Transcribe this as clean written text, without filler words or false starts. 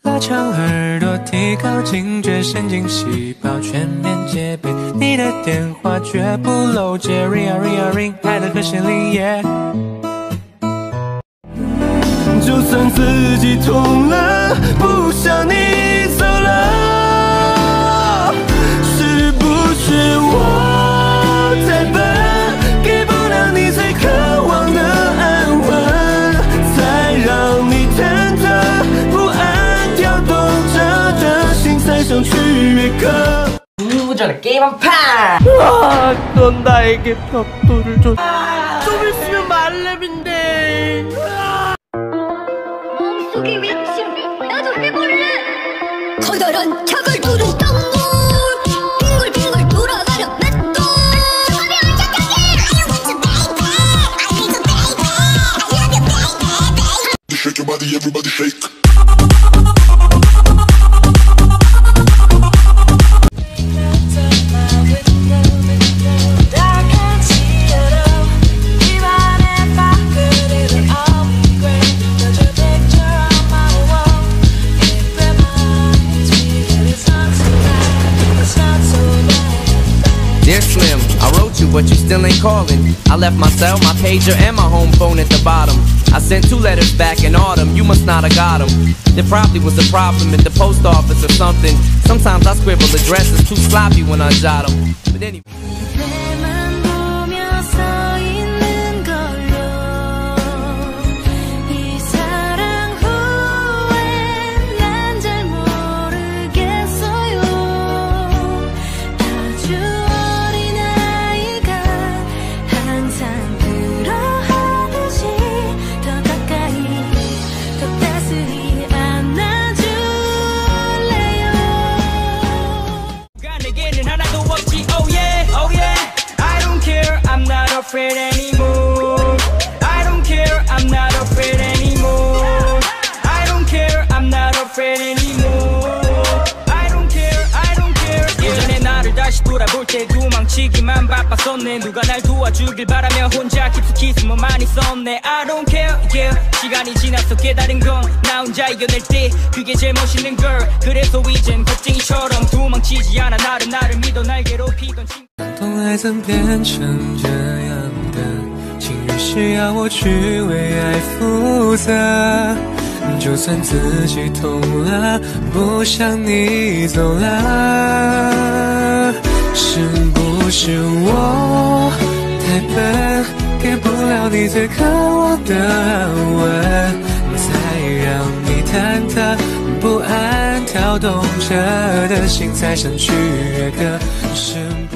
拉长耳朵，提高警觉神经细胞，全面戒备。你的电话绝不漏接 ，ring 啊 ring 啊 ring， 爱的和弦铃耶。 就算自己痛了，不想你走了，是不是我太笨，给不了你最渴望的安稳，才让你忐忑不安，跳动着的心才想去越歌。 전에 게임 한 판! 넌 나에게 벽돌을 줘. 좀 있으면 말렙인데. 몸속에 외침 나도 해볼래. 커다란 벽을 뚫은 땅굴 빙글빙글 돌아가는 맷돌. 조금이 완벽하게 I want you baby I need you baby I love you baby. Shake your body, everybody shake. Dear Slim, I wrote you, but you still ain't calling. I left my cell, my pager, and my home phone at the bottom. I sent 2 letters back in autumn, you must not have got them. There probably was a problem in the post office or something. Sometimes I scribble addresses too sloppy when I jot them. But anyway. Afraid anymore. I don't care, I'm not afraid anymore. I don't care, I'm not afraid anymore. I don't care, I don't care. 예전에 나를 다시 돌아볼 때 도망치기만 바빴었네. 누가 날 도와주길 바라며 혼자 깊숙이 숨어만 있었네. I don't care, yeah. 시간이 지나서 깨달은 건 나 혼자 이겨낼 때 그게 제일 멋있는 걸. 그래서 이젠 겁쟁이처럼 도망치지 않아. 나를 믿어 날 괴롭히던 친구. 当爱曾变成这样的，请允许要我去为爱负责。就算自己痛了，不想你走了，是不是我太笨，给不了你最渴望的安稳，才让你忐忑不安，跳动着的心才想去越歌，是不